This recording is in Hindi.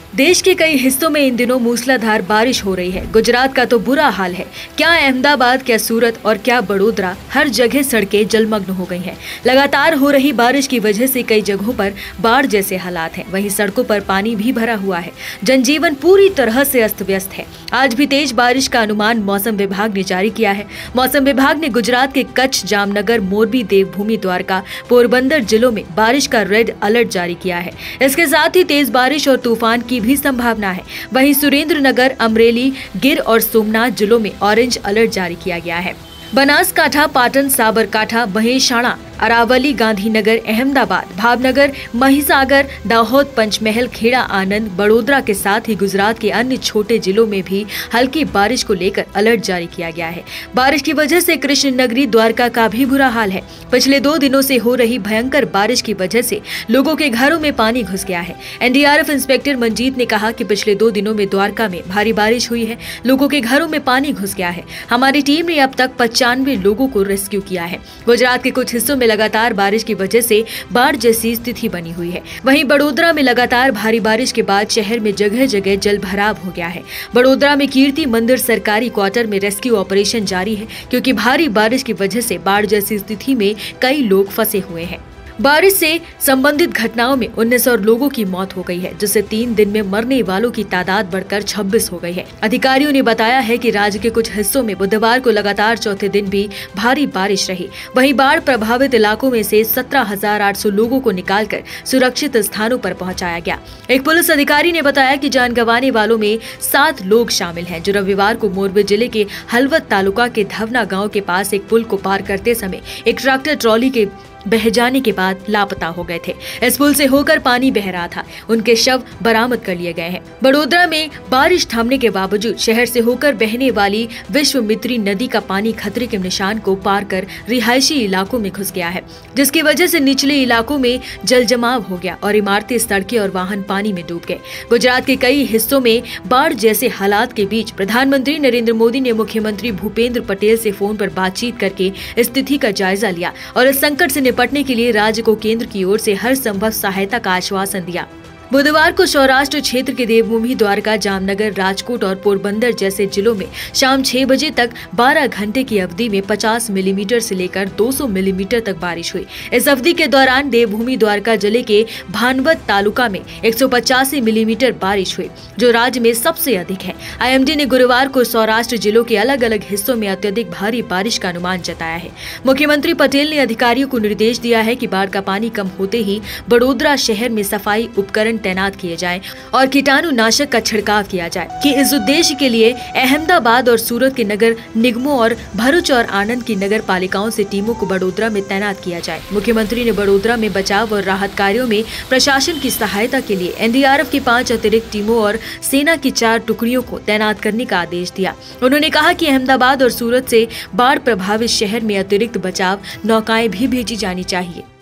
देश के कई हिस्सों में इन दिनों मूसलाधार बारिश हो रही है। गुजरात का तो बुरा हाल है। क्या अहमदाबाद, क्या सूरत और क्या बड़ोदरा, हर जगह सड़कें जलमग्न हो गई हैं। लगातार हो रही बारिश की वजह से कई जगहों पर बाढ़ जैसे हालात हैं। वहीं सड़कों पर पानी भी भरा हुआ है। जनजीवन पूरी तरह से अस्त व्यस्त है। आज भी तेज बारिश का अनुमान मौसम विभाग ने जारी किया है। मौसम विभाग ने गुजरात के कच्छ, जामनगर, मोरबी, देवभूमि, द्वारका, पोरबंदर जिलों में बारिश का रेड अलर्ट जारी किया है। इसके साथ ही तेज बारिश और तूफान की भी संभावना है। वहीं सुरेंद्रनगर, अमरेली, गिर और सोमनाथ जिलों में ऑरेंज अलर्ट जारी किया गया है। बनासकांठा, पाटन, साबरकांठा, महेसाणा, अरावली, गांधीनगर, अहमदाबाद, भावनगर, महिसागर, दाहोद, पंचमहल, खेड़ा, आनंद, बड़ोदरा के साथ ही गुजरात के अन्य छोटे जिलों में भी हल्की बारिश को लेकर अलर्ट जारी किया गया है। बारिश की वजह से कृष्ण नगरी द्वारका का भी बुरा हाल है। पिछले 2 दिनों से हो रही भयंकर बारिश की वजह से लोगों के घरों में पानी घुस गया है। एनडीआरएफ इंस्पेक्टर मंजीत ने कहा कि पिछले 2 दिनों में द्वारका में भारी बारिश हुई है। लोगों के घरों में पानी घुस गया है। हमारी टीम ने अब तक 95 लोगों को रेस्क्यू किया है। गुजरात के कुछ हिस्सों में लगातार बारिश की वजह से बाढ़ जैसी स्थिति बनी हुई है। वहीं बड़ोदरा में लगातार भारी बारिश के बाद शहर में जगह जगह जल भराव हो गया है। बड़ोदरा में कीर्ति मंदिर सरकारी क्वार्टर में रेस्क्यू ऑपरेशन जारी है, क्योंकि भारी बारिश की वजह से बाढ़ जैसी स्थिति में कई लोग फंसे हुए हैं। बारिश से संबंधित घटनाओं में 19 और लोगों की मौत हो गई है, जिससे 3 दिन में मरने वालों की तादाद बढ़कर 26 हो गई है। अधिकारियों ने बताया है कि राज्य के कुछ हिस्सों में बुधवार को लगातार चौथे दिन भी भारी बारिश रही। वहीं बाढ़ प्रभावित इलाकों में से 17,800 लोगों को निकालकर सुरक्षित स्थानों पर पहुंचाया गया। एक पुलिस अधिकारी ने बताया कि जान गंवाने वालों में 7 लोग शामिल हैं, जो रविवार को मोरबी जिले के हलवद तालुका के धवना गाँव के पास एक पुल को पार करते समय एक ट्रैक्टर ट्रॉली के बह जाने के बाद लापता हो गए थे। इस पुल से होकर पानी बह रहा था। उनके शव बरामद कर लिए गए हैं। बड़ोदरा में बारिश थमने के बावजूद शहर से होकर बहने वाली विश्वामित्री नदी का पानी खतरे के निशान को पार कर रिहायशी इलाकों में घुस गया है, जिसकी वजह से निचले इलाकों में जल जमाव हो गया और इमारतें, सड़कें और वाहन पानी में डूब गए। गुजरात के कई हिस्सों में बाढ़ जैसे हालात के बीच प्रधानमंत्री नरेंद्र मोदी ने मुख्यमंत्री भूपेंद्र पटेल से फोन पर बातचीत करके स्थिति का जायजा लिया और इस संकट से निपटने के लिए राज्य को केंद्र की ओर से हर संभव सहायता का आश्वासन दिया। बुधवार को सौराष्ट्र क्षेत्र के देवभूमि, द्वारका, जामनगर, राजकोट और पोरबंदर जैसे जिलों में शाम 6 बजे तक 12 घंटे की अवधि में 50 मिलीमीटर से लेकर 200 मिलीमीटर तक बारिश हुई। इस अवधि के दौरान देवभूमि, द्वारका जिले के भानवद तालुका में 185 मिलीमीटर बारिश हुई, जो राज्य में सबसे अधिक है। आईएमडी ने गुरुवार को सौराष्ट्र जिलों के अलग अलग हिस्सों में अत्यधिक भारी बारिश का अनुमान जताया है। मुख्यमंत्री पटेल ने अधिकारियों को निर्देश दिया है कि बाढ़ का पानी कम होते ही बड़ोदरा शहर में सफाई उपकरण तैनात किए जाएं और कीटाणुनाशक का छिड़काव किया जाए कि इस उद्देश्य के लिए अहमदाबाद और सूरत के नगर निगमों और भरूच और आनंद की नगर पालिकाओं से टीमों को बड़ोदरा में तैनात किया जाए। मुख्यमंत्री ने बड़ोदरा में बचाव और राहत कार्यों में प्रशासन की सहायता के लिए एनडीआरएफ की 5 अतिरिक्त टीमों और सेना की 4 टुकड़ियों को तैनात करने का आदेश दिया। उन्होंने कहा कि अहमदाबाद और सूरत से बाढ़ प्रभावित शहर में अतिरिक्त बचाव नौकाएं भी भेजी जानी चाहिए।